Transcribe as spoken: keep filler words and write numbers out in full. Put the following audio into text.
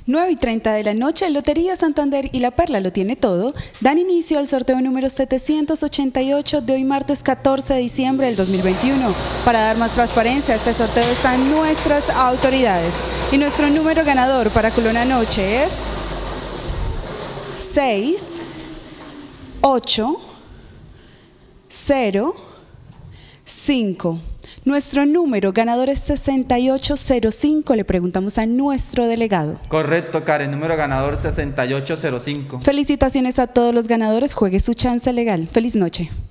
nueve y treinta de la noche, Lotería Santander y La Perla lo tiene todo, dan inicio al sorteo número setecientos ochenta y ocho de hoy martes catorce de diciembre del dos mil veintiuno. Para dar más transparencia a este sorteo están nuestras autoridades. Y nuestro número ganador para Culona Noche es seis, ocho, cero, cinco. Nuestro número ganador es sesenta y ocho cero cinco. Le preguntamos a nuestro delegado. Correcto, Karen. Número ganador sesenta y ocho cero cinco. Felicitaciones a todos los ganadores. Juegue su chance legal. Feliz noche.